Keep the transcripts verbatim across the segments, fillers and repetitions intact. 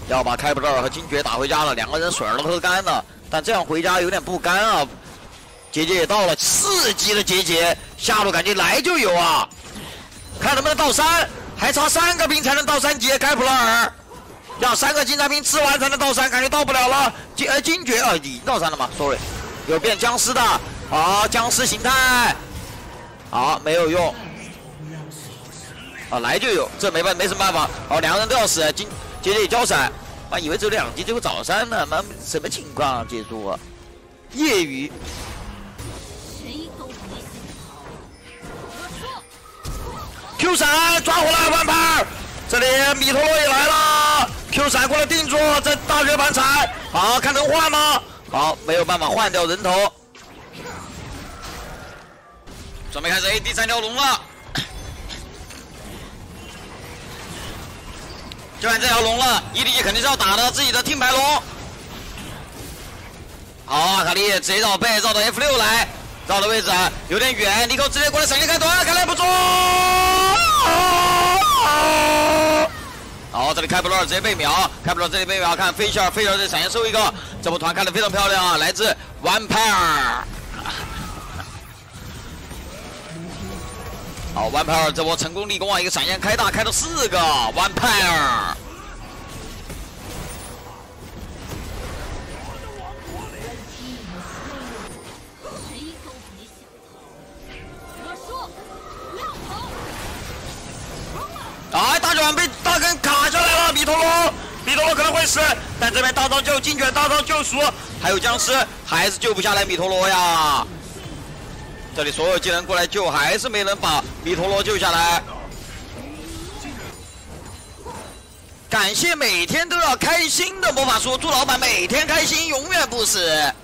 要把开普勒尔和金爵打回家了，两个人水儿都喝干了，但这样回家有点不甘啊。结界也到了，四级的结界，下路感觉来就有啊，看能不能到三，还差三个兵才能到三级，开普勒尔要三个金沙兵吃完才能到三，感觉到不了了。金呃金爵啊，已经到三了吗 ？Sorry， 有变僵尸的，好僵尸形态，好没有用。 啊，来就有，这没办没什么办法。好，两个人都要死，金结界交闪，啊，以为只有两级，结果早三呢，妈什么情况啊？结束啊，业余。Q 闪抓回来弯盘，这里米陀罗也来了 ，Q 闪过来定住，这大血板踩，好看能换吗？好，没有办法换掉人头，准备开始 A D 三条龙了。 就按这条龙了 ，E D G 肯定是要打的，自己的听牌龙。好，阿卡丽直接绕背，绕到 F 六来，绕的位置有点远，尼克直接过来闪现开团，看来不错。好，这里开普勒尔直接被秒，开普勒尔这里被秒，看菲切尔，菲切尔这闪现收一个，这波团开的非常漂亮啊，来自 Vampire。好 ，Vampire 这波成功立功啊！一个闪现开大，开到四个 Vampire。哎，大卷被大根卡下来了，米陀罗，米陀罗可能会死，但这边大招救金卷，大招救赎，还有僵尸，还是救不下来米陀罗呀。 这里所有技能过来救，还是没能把米陀罗救下来。感谢每天都要开心的魔法书，祝老板每天开心，永远不死。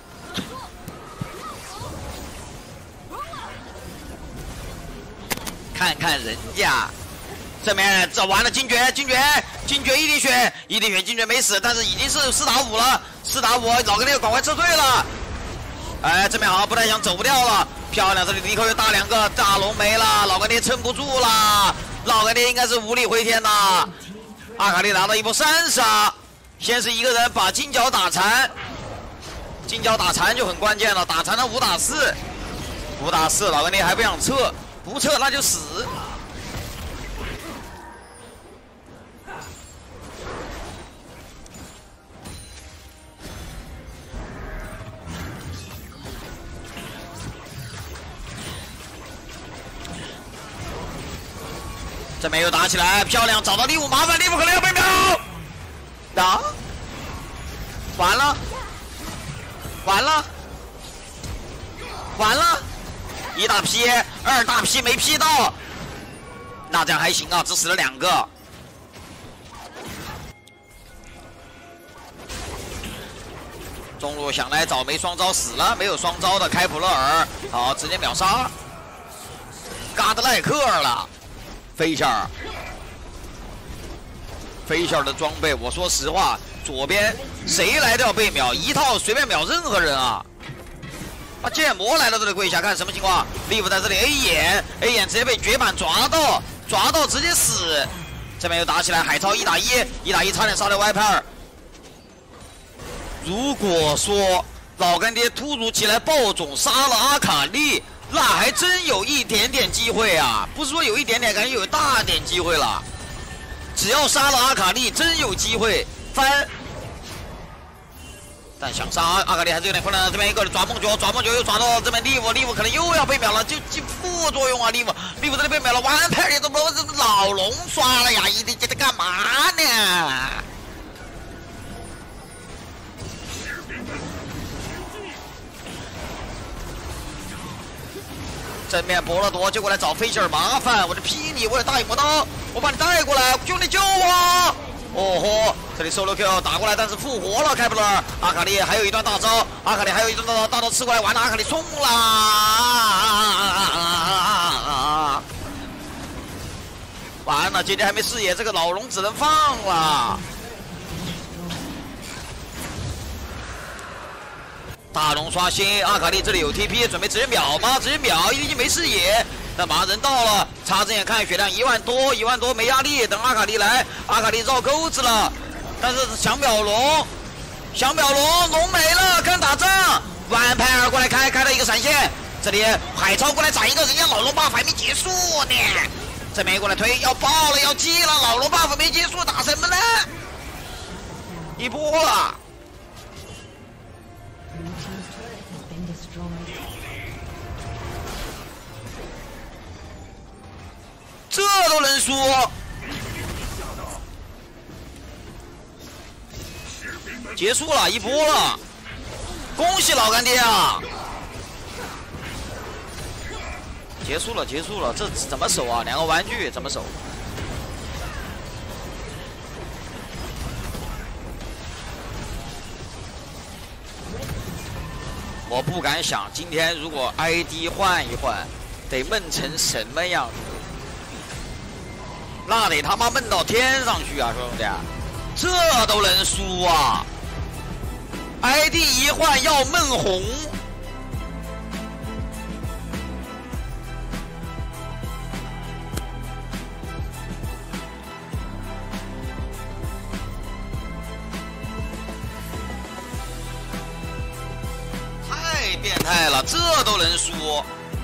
看看人家，这边这完了金爵，金爵，金爵一滴血，一滴血，金爵没死，但是已经是四打五了，四打五，老哥那个赶快撤退了。哎，这边好像不太想走不掉了。 漂亮，这里尼克又大两个，大龙没了，老干爹撑不住了，老干爹应该是无力回天呐。阿卡丽拿到一波三杀，先是一个人把金角打残，金角打残就很关键了，打残了五打四，五打四，老干爹还不想撤，不撤那就死。这边又打起来，漂亮，找到利物，麻烦利物可能要被秒，打，完了，完了，完了，一大劈，二大劈没劈到，那这样还行啊，只死了两个。中路想来找没双招死了，没有双招的开普勒尔，好，直接秒杀，嘎德赖克了。 菲切尔，菲切尔的装备，我说实话，左边谁来都要被秒，一套随便秒任何人啊！啊，剑魔来到这里跪下，看什么情况？利弗在这里 A 眼 ，A 眼直接被绝版抓到，抓到直接死。这边又打起来，海超一打一，一打一差点杀掉 Viper。如果说老干爹突如其来爆种杀了阿卡丽。 那还真有一点点机会啊！不是说有一点点，感觉有大点机会了。只要杀了阿卡丽，真有机会翻。但想杀阿卡丽还是有点困难。这边一个抓梦球，抓梦球又抓到这边利物，利物可能又要被秒了，就就副作用啊！利物，利物这里被秒了，完牌也都不这老龙刷了呀！一定这在干嘛呢？ 正面博勒多就过来找菲切尔麻烦，我就劈你，我有大影魔刀，我把你带过来，兄弟救我！哦吼，这里 solo Q 打过来，但是复活了开普勒尔，阿卡丽还有一段大招，阿卡丽还有一段大招，大招吃过来，完了阿卡丽冲了，完了，姐姐还没视野，这个老龙只能放了。 大龙刷新，阿卡丽这里有 T P， 准备直接秒吗？直接秒，已经没视野。但马上人到了，插着眼看血量一万多，一万多没压力。等阿卡丽来，阿卡丽绕钩子了， 但是香表龙，香表龙龙没了，看打仗，万派尔过来开，开了一个闪现，这里海超过来斩一个，人家老龙 buff 还没结束呢，这边过来推，要爆了，要击了，老龙 buff 没结束，打什么呢？一波了。 这都能输，结束了，一波了，恭喜老干爹啊！结束了，结束了，这怎么守啊？两个玩具怎么守？我不敢想，今天如果 I D 换一换，得闷成什么样子？ 那得他妈闷到天上去啊，兄弟！这都能输啊 ！I D 一换要闷红，太变态了，这都能输！